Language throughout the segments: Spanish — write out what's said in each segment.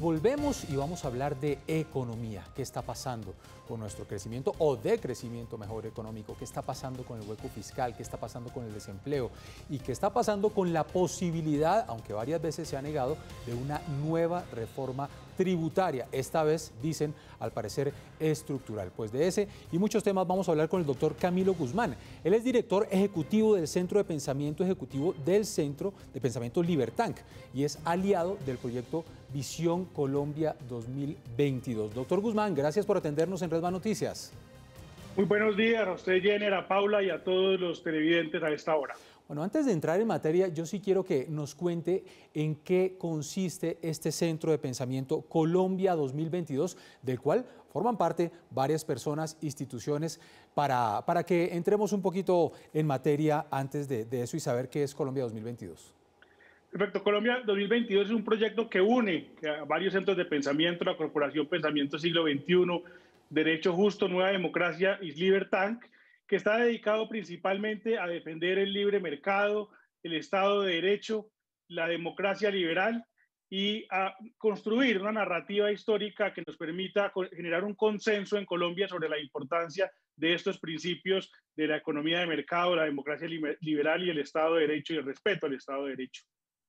Volvemos y vamos a hablar de economía. ¿Qué está pasando con nuestro crecimiento o decrecimiento mejor económico? ¿Qué está pasando con el hueco fiscal? ¿Qué está pasando con el desempleo? ¿Y qué está pasando con la posibilidad, aunque varias veces se ha negado, de una nueva reforma tributaria? Esta vez, dicen, al parecer estructural. Pues de ese y muchos temas vamos a hablar con el doctor Camilo Guzmán. Él es director ejecutivo del Centro de Pensamiento Ejecutivo del Centro de Pensamiento Libertank y es aliado del proyecto Visión Colombia 2022. Doctor Guzmán, gracias por atendernos en Redman Noticias. Muy buenos días a usted, Jenner, a Paula y a todos los televidentes a esta hora. Bueno, antes de entrar en materia, yo sí quiero que nos cuente en qué consiste este Centro de Pensamiento Colombia 2022, del cual forman parte varias personas, instituciones, para que entremos un poquito en materia antes de eso y saber qué es Colombia 2022. Perfecto. Colombia 2022 es un proyecto que une a varios centros de pensamiento, la Corporación Pensamiento Siglo XXI, Derecho Justo, Nueva Democracia y Libertank, que está dedicado principalmente a defender el libre mercado, el Estado de Derecho, la democracia liberal y a construir una narrativa histórica que nos permita generar un consenso en Colombia sobre la importancia de estos principios de la economía de mercado, la democracia liberal y el Estado de Derecho y el respeto al Estado de Derecho.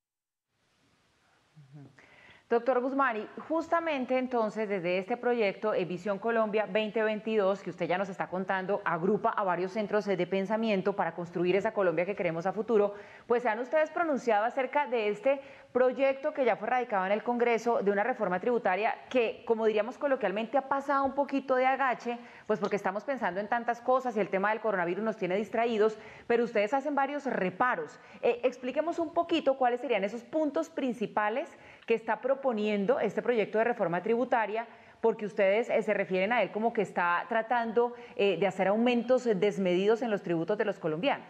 Doctor Guzmán, y justamente entonces desde este proyecto Visión Colombia 2022, que usted ya nos está contando, agrupa a varios centros de pensamiento para construir esa Colombia que queremos a futuro, pues se han ustedes pronunciado acerca de este proyecto que ya fue radicado en el Congreso de una reforma tributaria que, como diríamos coloquialmente, ha pasado un poquito de agache, pues porque estamos pensando en tantas cosas y el tema del coronavirus nos tiene distraídos, pero ustedes hacen varios reparos. Expliquemos un poquito cuáles serían esos puntos principales que está proponiendo este proyecto de reforma tributaria, porque ustedes se refieren a él como que está tratando de hacer aumentos desmedidos en los tributos de los colombianos.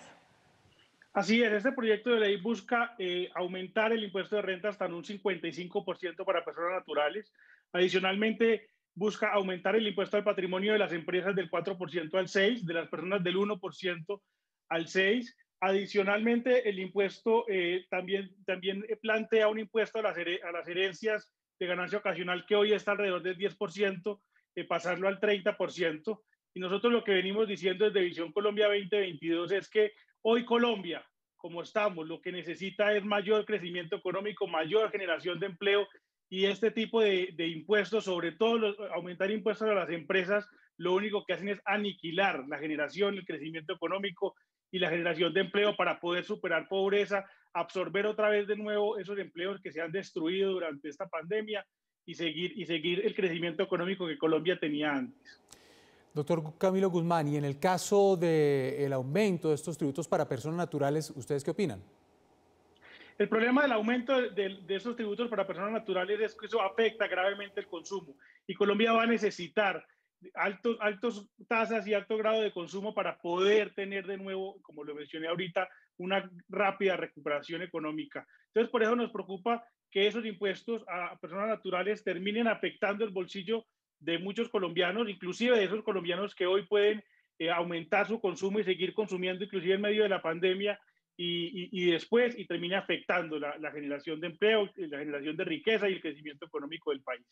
Así es, este proyecto de ley busca aumentar el impuesto de renta hasta en un 55% para personas naturales. Adicionalmente, busca aumentar el impuesto al patrimonio de las empresas del 4% al 6%, de las personas del 1% al 6%. Adicionalmente, el impuesto también plantea un impuesto a las herencias de ganancia ocasional que hoy está alrededor del 10%, pasarlo al 30%. Y nosotros lo que venimos diciendo desde Visión Colombia 2022 es que hoy Colombia, como estamos, lo que necesita es mayor crecimiento económico, mayor generación de empleo y este tipo de impuestos, sobre todo aumentar impuestos a las empresas, lo único que hacen es aniquilar la generación, el crecimiento económico y la generación de empleo para poder superar pobreza, absorber otra vez de nuevo esos empleos que se han destruido durante esta pandemia y seguir el crecimiento económico que Colombia tenía antes. Doctor Camilo Guzmán, y en el caso del aumento de estos tributos para personas naturales, ¿ustedes qué opinan? El problema del aumento de esos tributos para personas naturales es que eso afecta gravemente el consumo y Colombia va a necesitar altas tasas y alto grado de consumo para poder tener de nuevo, como lo mencioné ahorita, una rápida recuperación económica. Entonces, por eso nos preocupa que esos impuestos a personas naturales terminen afectando el bolsillo de muchos colombianos, inclusive de esos colombianos que hoy pueden aumentar su consumo y seguir consumiendo, inclusive en medio de la pandemia, y después termina afectando la generación de empleo, la generación de riqueza y el crecimiento económico del país.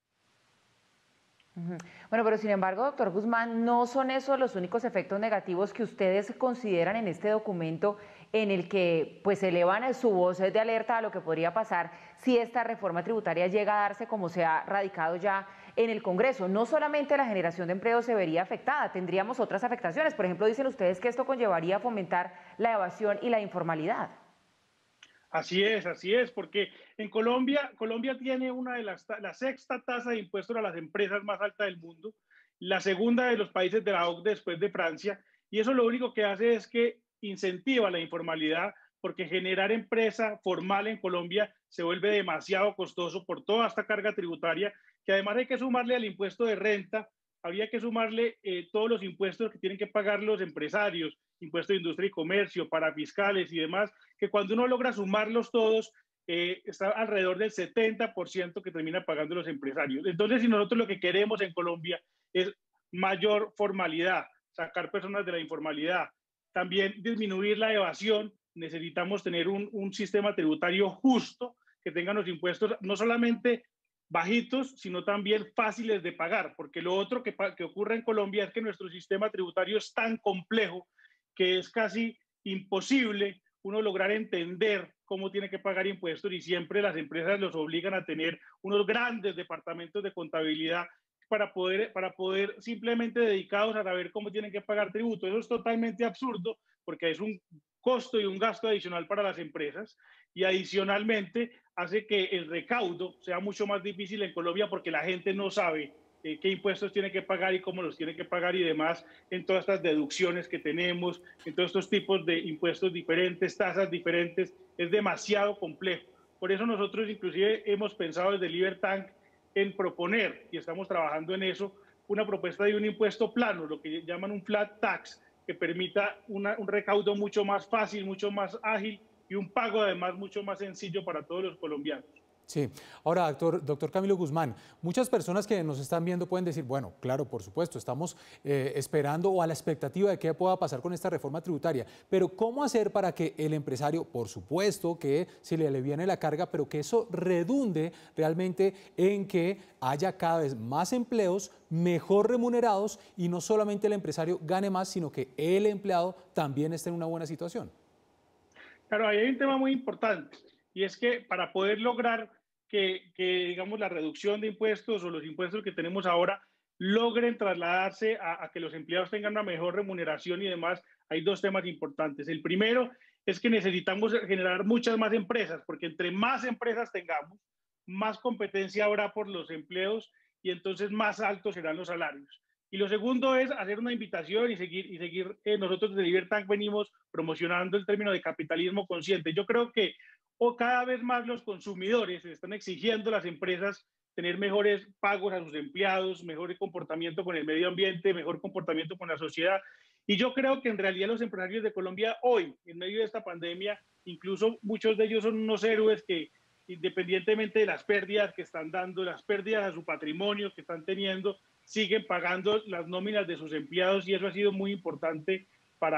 Bueno, pero sin embargo, doctor Guzmán, no son esos los únicos efectos negativos que ustedes consideran en este documento en el que pues elevan su voz de alerta a lo que podría pasar si esta reforma tributaria llega a darse como se ha radicado ya en el Congreso. No solamente la generación de empleo se vería afectada, tendríamos otras afectaciones. Por ejemplo, dicen ustedes que esto conllevaría a fomentar la evasión y la informalidad. Así es, porque en Colombia tiene una de la sexta tasa de impuestos a las empresas más alta del mundo, la segunda de los países de la OCDE después de Francia, y eso lo único que hace es que incentiva la informalidad, porque generar empresa formal en Colombia se vuelve demasiado costoso por toda esta carga tributaria, que además hay que sumarle al impuesto de renta, habría que sumarle todos los impuestos que tienen que pagar los empresarios, impuesto de industria y comercio, parafiscales y demás, que cuando uno logra sumarlos todos, está alrededor del 70% que termina pagando los empresarios. Entonces, si nosotros lo que queremos en Colombia es mayor formalidad, sacar personas de la informalidad, también disminuir la evasión, necesitamos tener un sistema tributario justo que tenga los impuestos no solamente bajitos, sino también fáciles de pagar, porque lo otro que ocurre en Colombia es que nuestro sistema tributario es tan complejo que es casi imposible uno lograr entender cómo tiene que pagar impuestos y siempre las empresas los obligan a tener unos grandes departamentos de contabilidad para poder simplemente dedicados a saber cómo tienen que pagar tributo. Eso es totalmente absurdo porque es un costo y un gasto adicional para las empresas y adicionalmente hace que el recaudo sea mucho más difícil en Colombia porque la gente no sabe qué impuestos tiene que pagar y cómo los tiene que pagar y demás en todas estas deducciones que tenemos, en todos estos tipos de impuestos diferentes, tasas diferentes, es demasiado complejo. Por eso nosotros inclusive hemos pensado desde Libertank en proponer, y estamos trabajando en eso, una propuesta de un impuesto plano, lo que llaman un flat tax, que permita un recaudo mucho más fácil, mucho más ágil y un pago además mucho más sencillo para todos los colombianos. Sí. Ahora, doctor Camilo Guzmán, muchas personas que nos están viendo pueden decir, bueno, claro, por supuesto, estamos esperando o a la expectativa de qué pueda pasar con esta reforma tributaria, pero ¿cómo hacer para que el empresario, por supuesto, que se le aliviane la carga, pero que eso redunde realmente en que haya cada vez más empleos mejor remunerados y no solamente el empresario gane más, sino que el empleado también esté en una buena situación? Claro, ahí hay un tema muy importante y es que para poder lograr digamos, la reducción de impuestos o los impuestos que tenemos ahora logren trasladarse a que los empleados tengan una mejor remuneración y demás, hay dos temas importantes. El primero es que necesitamos generar muchas más empresas, porque entre más empresas tengamos, más competencia habrá por los empleos y entonces más altos serán los salarios. Y lo segundo es hacer una invitación y seguir nosotros de Libertank venimos promocionando el término de capitalismo consciente. Yo creo que cada vez más los consumidores están exigiendo a las empresas tener mejores pagos a sus empleados, mejor comportamiento con el medio ambiente, mejor comportamiento con la sociedad. Y yo creo que en realidad los empresarios de Colombia hoy, en medio de esta pandemia, incluso muchos de ellos son unos héroes que independientemente de las pérdidas que están dando, las pérdidas a su patrimonio que están teniendo, siguen pagando las nóminas de sus empleados y eso ha sido muy importante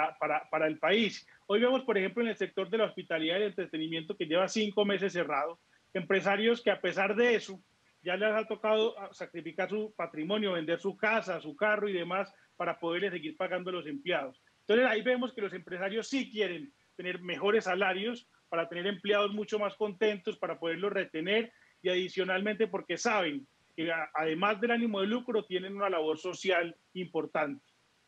para el país. Hoy vemos, por ejemplo, en el sector de la hospitalidad y el entretenimiento que lleva 5 meses cerrado, empresarios que a pesar de eso ya les ha tocado sacrificar su patrimonio, vender su casa, su carro y demás para poderle seguir pagando a los empleados. Entonces ahí vemos que los empresarios sí quieren tener mejores salarios para tener empleados mucho más contentos, para poderlos retener y adicionalmente porque saben que además del ánimo de lucro tienen una labor social importante.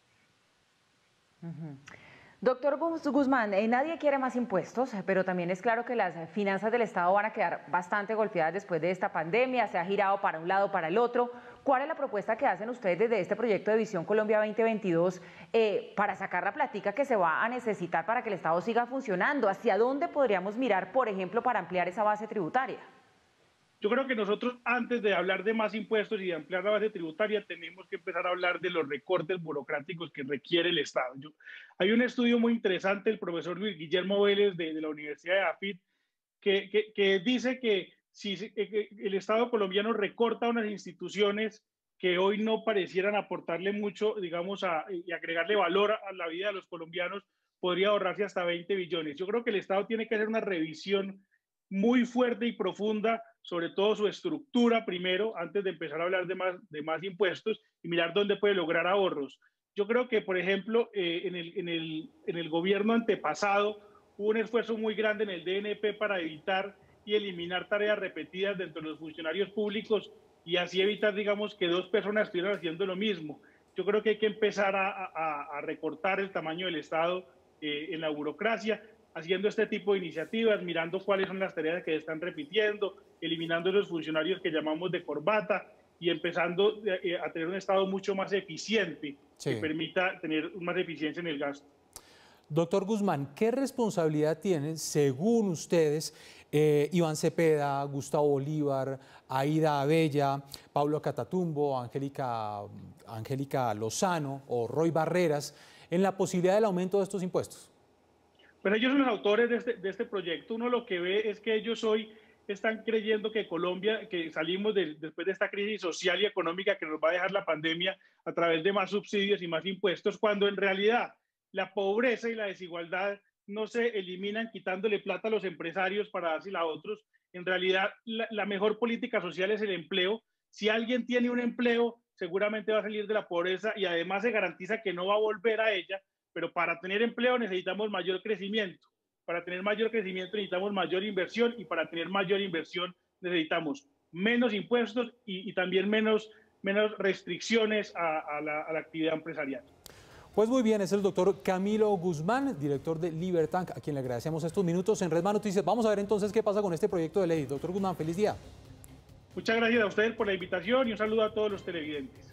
Doctor Guzmán, nadie quiere más impuestos, pero también es claro que las finanzas del Estado van a quedar bastante golpeadas después de esta pandemia, se ha girado para un lado, para el otro. ¿Cuál es la propuesta que hacen ustedes desde este proyecto de Visión Colombia 2022 para sacar la plática que se va a necesitar para que el Estado siga funcionando? ¿Hacia dónde podríamos mirar, por ejemplo, para ampliar esa base tributaria? Yo creo que nosotros, antes de hablar de más impuestos y de ampliar la base tributaria, tenemos que empezar a hablar de los recortes burocráticos que requiere el Estado. Hay un estudio muy interesante del profesor Luis Guillermo Vélez de la Universidad de AFIT que dice que si el Estado colombiano recorta unas instituciones que hoy no parecieran aportarle mucho, digamos, y agregarle valor a la vida de los colombianos, podría ahorrarse hasta 20 billones. Yo creo que el Estado tiene que hacer una revisión muy fuerte y profunda, sobre todo su estructura primero, antes de empezar a hablar de más impuestos y mirar dónde puede lograr ahorros. Yo creo que, por ejemplo, en el gobierno antepasado hubo un esfuerzo muy grande en el DNP para evitar y eliminar tareas repetidas dentro de los funcionarios públicos y así evitar, digamos, que dos personas estuvieran haciendo lo mismo. Yo creo que hay que empezar a recortar el tamaño del Estado en la burocracia, haciendo este tipo de iniciativas, mirando cuáles son las tareas que están repitiendo, eliminando los funcionarios que llamamos de corbata y empezando a tener un Estado mucho más eficiente, sí, que permita tener más eficiencia en el gasto. Doctor Guzmán, ¿qué responsabilidad tienen, según ustedes, Iván Cepeda, Gustavo Bolívar, Aida Abella, Pablo Catatumbo, Angélica Lozano o Roy Barreras en la posibilidad del aumento de estos impuestos? Pues ellos son los autores de este proyecto. Uno lo que ve es que ellos hoy están creyendo que Colombia, que salimos después de esta crisis social y económica que nos va a dejar la pandemia a través de más subsidios y más impuestos, cuando en realidad la pobreza y la desigualdad no se eliminan quitándole plata a los empresarios para dársela a otros, En realidad, la mejor política social es el empleo. Si alguien tiene un empleo, seguramente va a salir de la pobreza y además se garantiza que no va a volver a ella, pero para tener empleo necesitamos mayor crecimiento. Para tener mayor crecimiento necesitamos mayor inversión y para tener mayor inversión necesitamos menos impuestos y también menos restricciones a la actividad empresarial. Pues muy bien, es el doctor Camilo Guzmán, director de Libertank, a quien le agradecemos estos minutos en Red Más Noticias. Vamos a ver entonces qué pasa con este proyecto de ley. Doctor Guzmán, feliz día. Muchas gracias a ustedes por la invitación y un saludo a todos los televidentes.